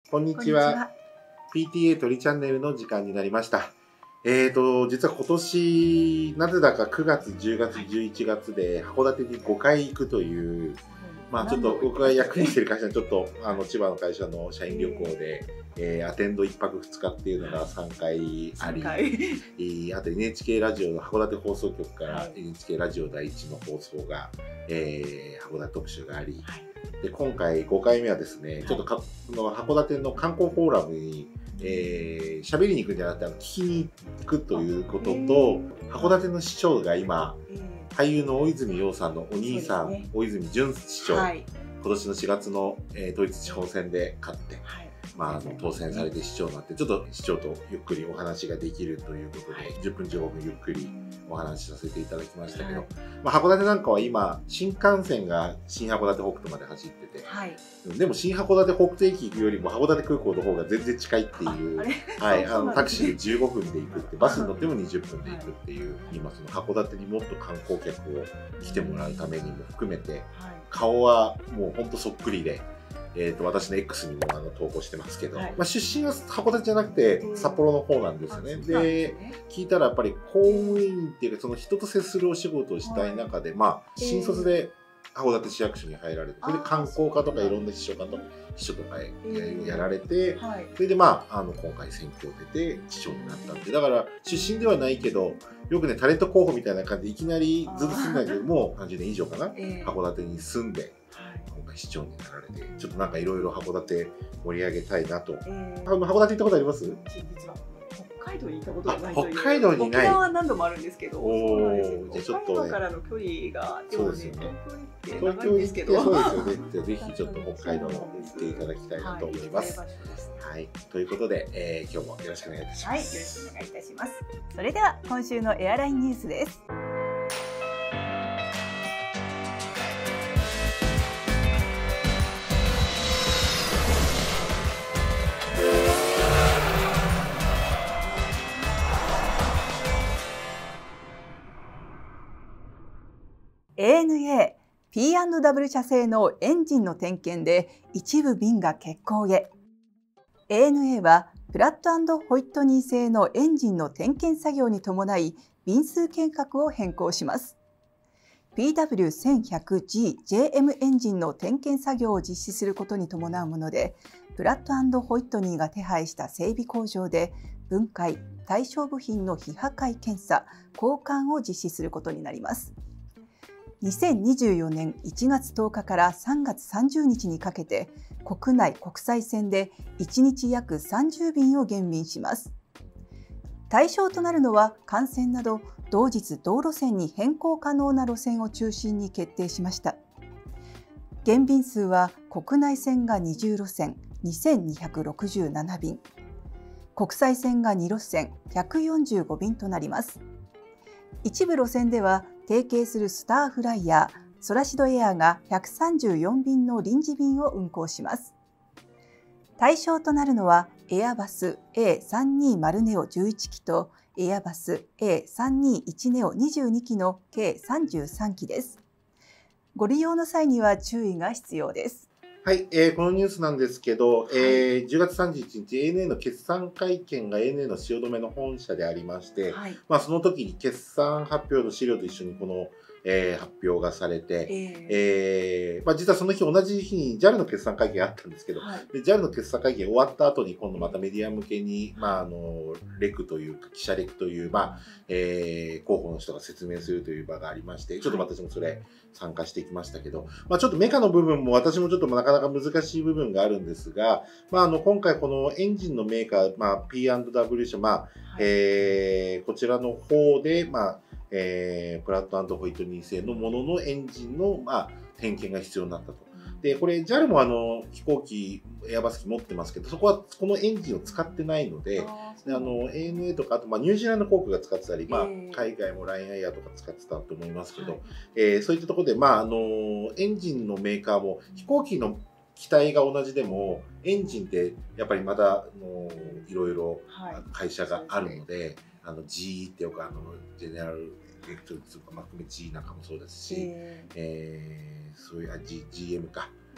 こんにちは。PTA 鳥チャンネルの時間になりました。実は今年、なぜだか9月、10月、11月で函館に5回行くという、ちょっと僕が役にしてる会社にちょっと、千葉の会社の社員旅行で、アテンド1泊2日っていうのが3回あり、あと NHK ラジオの函館放送局から NHK ラジオ第一の放送が、函館特集があり、で今回5回目はですね、ちょっと函館の観光フォーラムに喋りに行くんじゃなくて聞きに行くということと、函館の市長が今、俳優の大泉洋さんのお兄さん、大泉潤市長、今年の4月の統一地方選で勝って、当選されて市長になって、ちょっと市長とゆっくりお話ができるということで、10分15分ゆっくりお話しさせていただきましたけど、函館なんかは今、新幹線が新函館北斗まで走ってて、でも新函館北斗駅行くよりも函館空港の方が全然近いっていう、タクシーで15分で行くって、バスに乗っても20分で行くっていう、今その函館にもっと観光客を来てもらうためにも含めて、顔はもうほんとそっくりで、私の X にも投稿してますけど、出身は函館じゃなくて札幌の方なんですよね。で、聞いたらやっぱり公務員っていうか、その人と接するお仕事をしたい中で、新卒で函館市役所に入られて、それで観光課とかいろんな秘書とかやられて、それで今回選挙を出て市長になったんで、だから出身ではないけど、よくね、タレント候補みたいな感じでいきなりずっと住んだけど、もう30年以上かな、函館に住んで、今回市長になられて、ちょっとなんかいろいろ函館盛り上げたいなと。函館行ったことあります？ 実は北海道に行ったことがないという。 北海道にない。 沖縄は何度もあるんですけど、 ちょっとね、からの距離がそうですよね。 東京行って長いんですけど、 そうですよね。ぜひちょっと北海道に行っていただきたいなと思います。はい、ということで、今日もよろしくお願いいたします。 はい、よろしくお願いいたします。それでは今週のエアラインニュースです。ANA P&W 社製のエンジンの点検で一部便が欠航へ。 ANA はプラット&ホイットニー製のエンジンの点検作業に伴い便数計画を変更します。 PW1100G-JM エンジンの点検作業を実施することに伴うもので、プラット&ホイットニーが手配した整備工場で分解・対象部品の非破壊検査・交換を実施することになります。2024年1月10日から3月30日にかけて、国内・国際線で1日約30便を減便します。対象となるのは、幹線など同日同路線に変更可能な路線を中心に決定しました。減便数は国内線が20路線2267便、国際線が2路線145便となります。一部路線では提携するスターフライヤー、ソラシドエアが134便の臨時便を運航します。対象となるのはエアバス A320 ネオ11機とエアバス A321 ネオ22機の計33機です。ご利用の際には注意が必要です。 はい、このニュースなんですけど、10月31日 ANA の決算会見が ANA の汐留の本社でありまして、その時に決算発表の資料と一緒にこの、発表がされて、実はその日同じ日に JAL の決算会見があったんですけど、JAL の決算会見終わった後に今度またメディア向けに、レクというか記者レクという、広報の人が説明するという場がありまして、ちょっと私もそれ参加していきましたけど、ちょっとメカの部分も私もちょっとなかなか難しい部分があるんですが、今回このエンジンのメーカー、P&W 社、こちらの方で、プラット&ホイットニー製のもののエンジンの、点検が必要になったと。で、これ JAL も飛行機、エアバス機持ってますけど、そこはこのエンジンを使ってないので、ANA とか、あとニュージーランド航空が使ってたり、海外もラインアイアとか使ってたと思いますけど、そういったところで、エンジンのメーカーも飛行機の機体が同じでも、エンジンってやっぱりまだいろいろ会社があるので、GE ってよくジェネラルエレクトリックスとか、含め G なんかもそうですし、そういうGM か。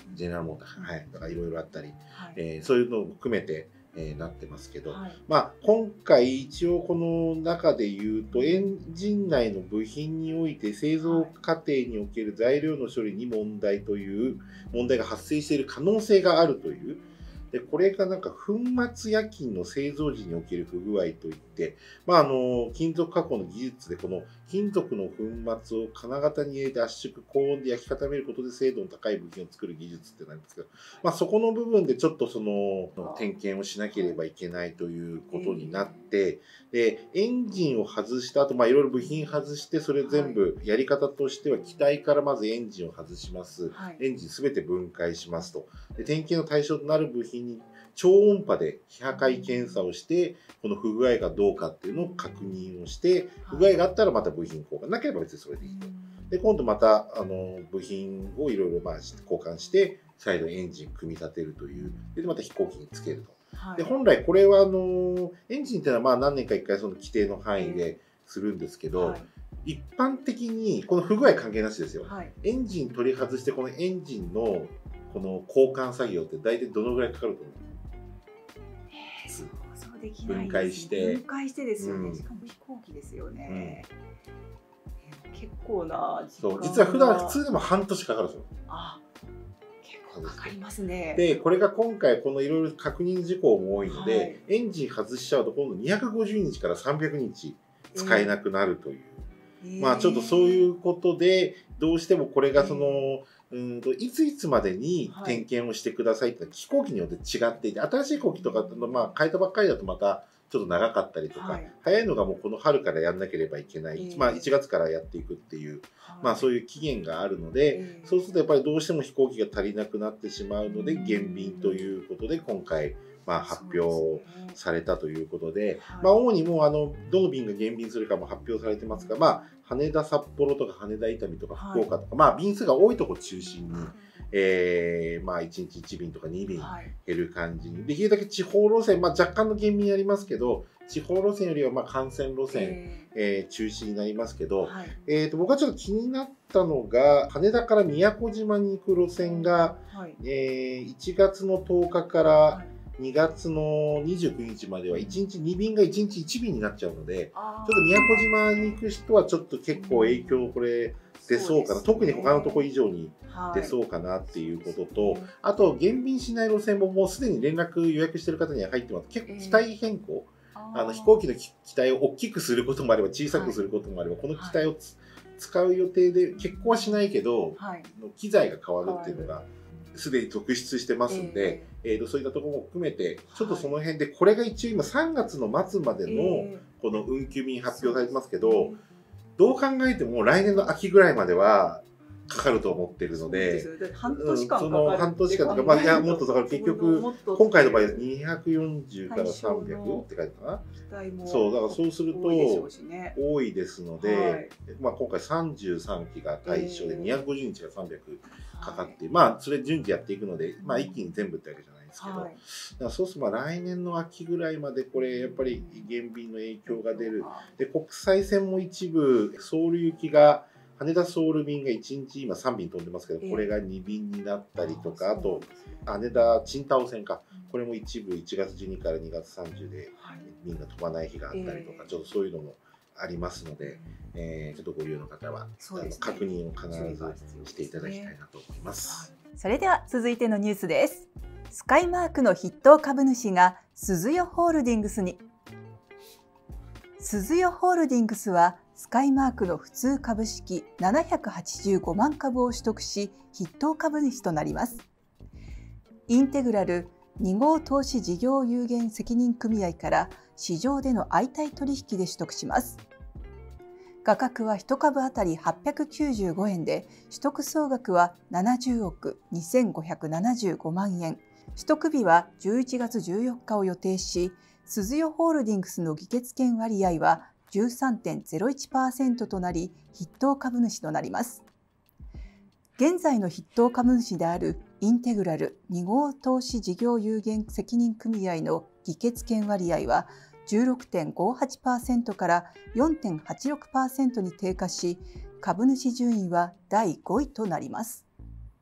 ジェネラルモーター、はい、とかいろいろあったり、 はい、 そういうのを含めて、なってますけど、 はい、 まあ、今回一応この中で言うとエンジン内の部品において製造過程における材料の処理に問題が発生している可能性があるという。でこれがなんか粉末冶金の製造時における不具合といって、まあ、金属加工の技術でこの金属の粉末を金型に入れて圧縮高温で焼き固めることで精度の高い部品を作る技術ってなんですけど、まあ、そこの部分でちょっとその点検をしなければいけないということになって、でエンジンを外した後、まあいろいろ部品外してそれ全部やり方としては機体からまずエンジンを外します、エンジンすべて分解しますと、で点検の対象となる部品に超音波で非破壊検査をして、この不具合がどうかっていうのを確認をして、不具合があったらまた部品交換、なければ別にそれでいいと。で、今度また部品をいろいろ交換して、再度エンジン組み立てるという。で、また飛行機につけると。で、本来これはエンジンっていうのはまあ何年か1回その規定の範囲でするんですけど、一般的にこの不具合関係なしですよ。エンジン取り外して、このエンジンのこの交換作業って大体どのぐらいかかると思う？ 想像できない分解してですよね。しかも飛行機ですよね。結構な時間が。 そう、実は普通でも半年かかるんですよ。 あ、結構かかりますね。 で、これが今回このいろいろ確認事項も多いので、エンジン外しちゃうと今度250日から300日使えなくなるという。まあちょっとそういうことで、どうしてもこれがその、いついつまでに点検をしてくださいって飛行機によって違っていて、新しい飛行機とか、まあ変えたばっかりだとまたちょっと長かったりとか、早いのがもうこの春からやんなければいけない、まあ1月からやっていくっていう、まあそういう期限があるので、そうするとやっぱりどうしても飛行機が足りなくなってしまうので、減便ということで今回、まあ発表されたということで、まあ主にもうどの便が減便するかも発表されてますが、まあ羽田、札幌とか羽田伊丹とか福岡とか、まあ便数が多いところ中心に、まあ1日1便とか2便減る感じに、できるだけ地方路線、まあ若干の減便ありますけど、地方路線よりはまあ幹線路線、中心になりますけど、僕はちょっと気になったのが、羽田から宮古島に行く路線が、1月の10日から2月の29日までは1日2便が1日1便になっちゃうので、ちょっと宮古島に行く人はちょっと結構影響これ出そうかな、特に他のとこ以上に出そうかなっていうことと、あと減便しない路線ももうすでに連絡予約してる方には入ってます。結構機体変更、飛行機の機体を大きくすることもあれば小さくすることもあれば、この機体を使う予定で結婚はしないけど、機材が変わるっていうのがすでに続出してますんで、そういったところも含めて、ちょっとその辺で、これが一応今3月の末までのこの運休便発表されてますけど、どう考えても来年の秋ぐらいまではかかると思ってるので、 半年間その半年間とか、まあ、いや、もっとだから結局、今回の場合240から300って書いてあるかな。そう、だからそうすると多いですので、まあ今回33機が対象で250日が300かかって、まあそれ順次やっていくので、まあ一気に全部ってわけじゃないですけど、だからそうするとまあ来年の秋ぐらいまでこれやっぱり減便の影響が出る。で、国際線も一部、ソウル行きが、羽田ソウル便が1日今3便飛んでますけど、これが2便になったりとか、あと羽田青島線か、これも一部1月12から2月30で便が飛ばない日があったりとか、ちょっとそういうのもありますので、ちょっとご利用の方は確認を必ずしていただきたいなと思います。 それでは続いてのニュースです。スカイマークの筆頭株主が鈴代ホールディングスに。鈴代ホールディングスはスカイマークの普通株式785万株を取得し、筆頭株主となります。インテグラル2号投資事業有限責任組合から市場での相対取引で取得します。価格は1株当たり895円で、取得総額は70億2575万円。取得日は11月14日を予定し、鈴代ホールディングスの議決権割合は13.01% となり、筆頭株主となります。現在の筆頭株主であるインテグラル2号投資事業有限責任組合の議決権割合は 16.58% から 4.86% に低下し、株主順位は第5位となります。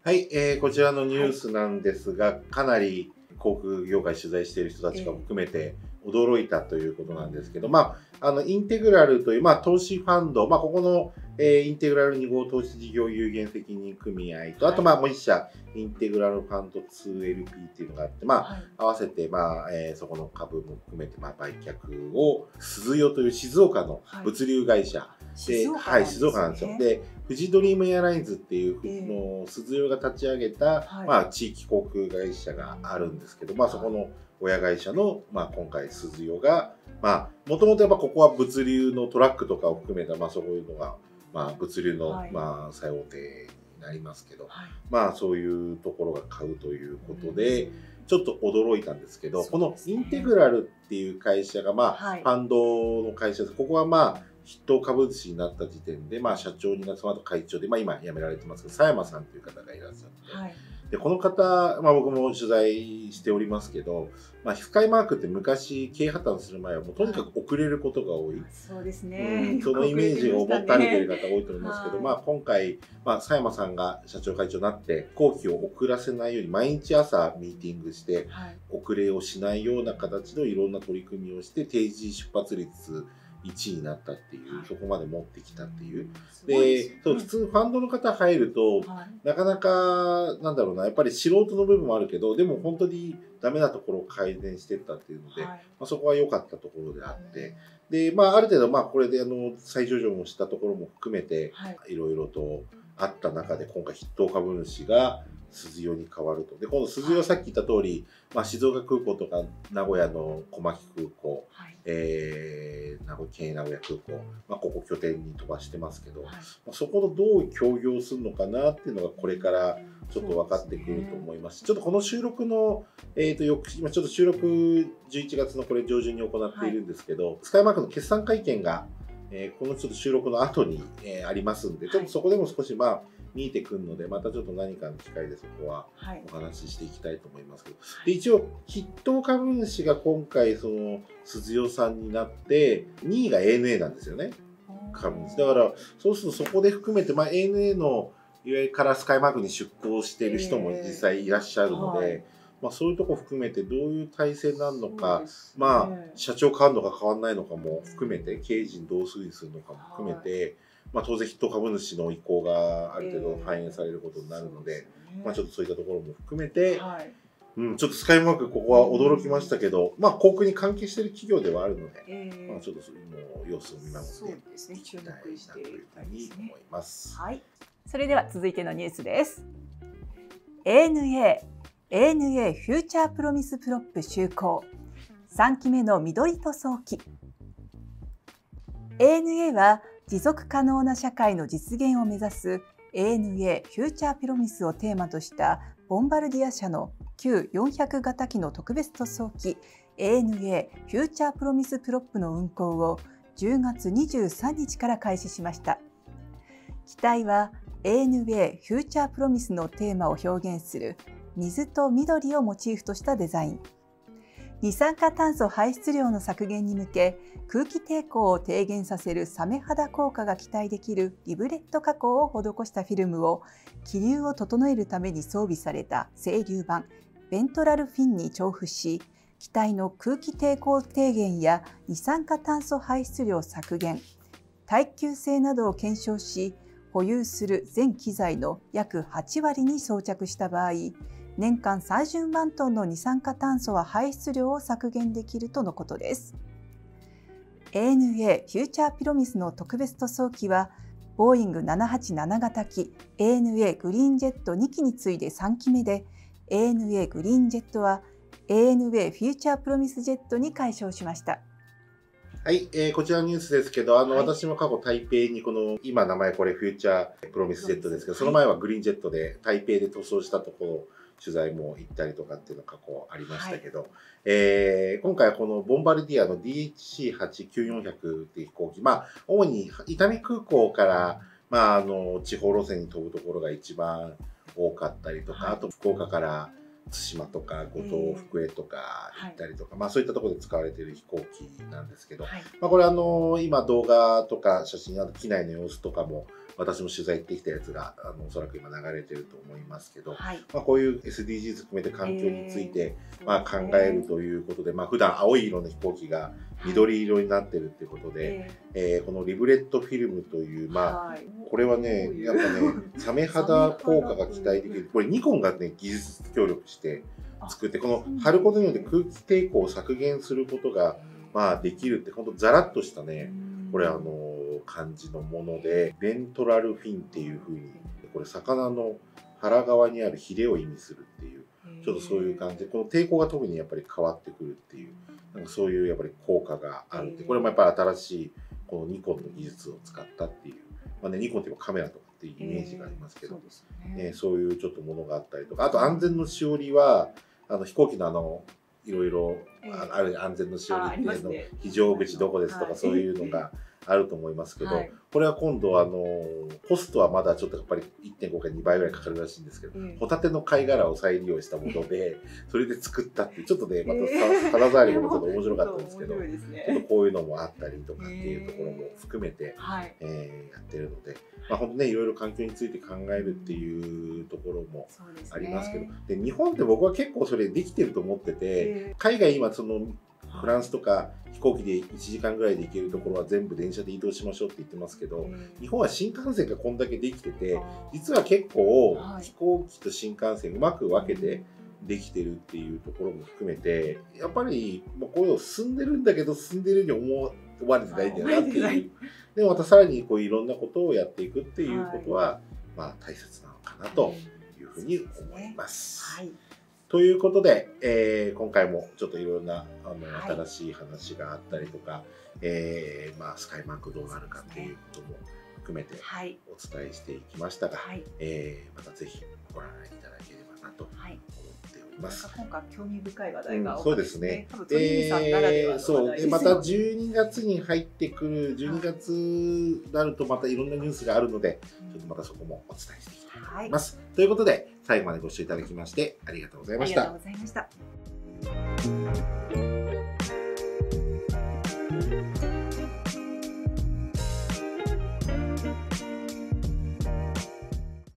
はい、こちらのニュースなんですが、かなり航空業界取材している人たちが含めて驚いたということなんですけど、インテグラルという、投資ファンド、ここの、インテグラル2号投資事業有限責任組合と、あと、もう一社、インテグラルファンド 2LP っていうのがあって、合わせて、そこの株も含めて、売却を、鈴代という静岡の物流会社で、静岡なんですよ。で、富士ドリームエアラインズっていうのを鈴代が立ち上げた、地域航空会社があるんですけど、そこの親会社の、今回鈴代が、もともとやっぱここは物流のトラックとかを含めた、そういうのが、物流の、最大手になりますけど、そういうところが買うということで、ちょっと驚いたんですけど、このインテグラルっていう会社が、ファンドの会社です。ここは筆頭株主になった時点で、社長になって、その後会長で、今辞められてますけど、佐山さんという方がいらっしゃって、で、この方、僕も取材しておりますけど、スカイマークって昔経営破綻する前はもうとにかく遅れることが多い。 そうですね。 そのイメージを持たれている方多いと思いますけど、今回、佐山さんが社長会長になって、工期を遅らせないように毎日朝ミーティングして、遅れをしないような形のいろんな取り組みをして、定時出発率1位になったっていう、そこまで持ってきたっていう。で、普通ファンドの方入ると、なかなか、やっぱり素人の部分もあるけど、でも本当にダメなところを改善していったっていうので、そこは良かったところであって、で、ある程度、これで再上場もしたところも含めて、いろいろとあった中で、今回筆頭株主が、鈴代に変わると。で、この鈴代はさっき言った通り、静岡空港とか名古屋の小牧空港、名古屋空港、ここ拠点に飛ばしてますけど、そこのどう協業するのかなっていうのがこれからちょっと分かってくると思います。ちょっとこの収録の、今ちょっと収録11月のこれ上旬に行っているんですけど、スカイマークの決算会見が、このちょっと収録の後に、ありますんで、ちょっとそこでも少し見えてくるので、またちょっと何かの機会でそこはお話ししていきたいと思いますけど、で一応筆頭株主が今回その鈴代さんになって2位が ANA なんですよね、株主だから。そうするとそこで含めて、ANA のいわゆるからスカイマークに出向している人も実際いらっしゃるので、そういうとこ含めてどういう体制になるのか、社長変わるのか変わらないのかも含めて、経営陣どうするのかも含めて、当然筆頭株主の意向がある程度反映されることになるので、ちょっとそういったところも含めて、ちょっとスカイマークここは驚きましたけど、航空に関係している企業ではあるので、ちょっとそれも様子を見守っていきたいなというふうに思います。 それでは続いてのニュースです。ANA フューチャープロミスプロップ就航、3期目の緑塗装機。ANA は持続可能な社会の実現を目指す ANA フューチャープロミスをテーマとしたボンバルディア社の旧400型機の特別塗装機 ANA フューチャープロミスプロップの運航を10月23日から開始しました。機体は ANA フューチャープロミスのテーマを表現する水と緑をモチーフとしたデザイン。二酸化炭素排出量の削減に向け、空気抵抗を低減させるサメ肌効果が期待できるリブレット加工を施したフィルムを気流を整えるために装備された整流板ベントラルフィンに調布し、機体の空気抵抗低減や二酸化炭素排出量削減、耐久性などを検証し、保有する全機材の約8割に装着した場合、年間30万トンの二酸化炭素は排出量を削減できるとのことです。ANA フューチャーピロミスの特別塗装機は、ボーイング787型機 ANA グリーンジェット2機に次いで3機目で、ANA グリーンジェットは ANA フューチャープロミスジェットに改称しました。 はい、こちらのニュースですけど、私も過去台北に今名前これフューチャープロミスジェットですけど、その前はグリーンジェットで台北で塗装したところ、取材も行ったりとかっていうのが過去ありましたけど、今回はこのボンバルディアの DHC-8-9400 っていう飛行機、主に伊丹空港から、地方路線に飛ぶところが一番多かったりとか、あと福岡から対馬とか五島、福江とか行ったりとか、そういったところで使われている飛行機なんですけど、これ今動画とか写真、機内の様子とかも私も取材行ってきたやつがおそらく今流れてると思いますけど、こういう SDGs 含めて環境について考えるということで、普段青い色の飛行機が緑色になってるっていうことで、このリブレットフィルムという、これはね、やっぱね、サメ肌効果が期待できる。これニコンがね、技術協力して作って、この貼ることによって空気抵抗を削減することができるって、ほんとザラッとしたね、これ感じのもので、ベントラルフィンっていう風に、これ魚の腹側にあるヒレを意味するっていう、ちょっとそういう感じで、この抵抗が特にやっぱり変わってくるっていう、なんかそういうやっぱり効果があるって、これもやっぱり新しいこのニコンの技術を使ったっていう、ニコンっていうカメラとかっていうイメージがありますけど、そういうちょっとものがあったりとか、あと安全のしおりは、飛行機のいろいろある安全のしおりっていうの、非常口どこですとかそういうのがあると思いますけど、これは今度コストはまだちょっとやっぱり 1.5 から2倍ぐらいかかるらしいんですけど、ホタテの貝殻を再利用したもので、それで作ったっていう、ちょっとね、また肌触りもちょっと面白かったんですけど、ちょっとこういうのもあったりとかっていうところも含めて、やってるので、本当ね、いろいろ環境について考えるっていうところもありますけど、で、日本って僕は結構それできてると思ってて、海外今フランスとか飛行機で1時間ぐらいで行けるところは全部電車で移動しましょうって言ってますけど、日本は新幹線がこんだけできてて、実は結構飛行機と新幹線うまく分けてできてるっていうところも含めて、やっぱりこういうの進んでるんだけど進んでるように思われてないんだよなっていう。でまたさらにこういろんなことをやっていくっていうことは、大切なのかなというふうに思います。ということで、今回もちょっといろんな新しい話があったりとか、スカイマークどうなるかっていうことも含めてお伝えしていきましたが、またぜひご覧いただければなと思っております。 今回興味深い話題がそうですね。また12月に入ってくる12月になるとまたいろんなニュースがあるので、ちょっとまたそこもお伝えしていきたいと思います。ということで最後までご視聴いただきましてありがとうございました。 ありがとうございました。